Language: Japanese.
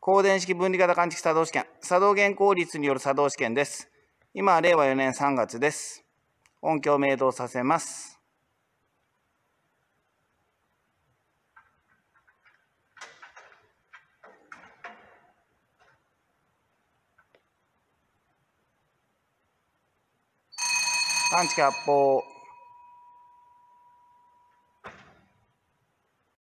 光電式分離型感知器作動試験、作動原効率による作動試験です。今は令和4年3月です。音響を明動させます。感知器発砲。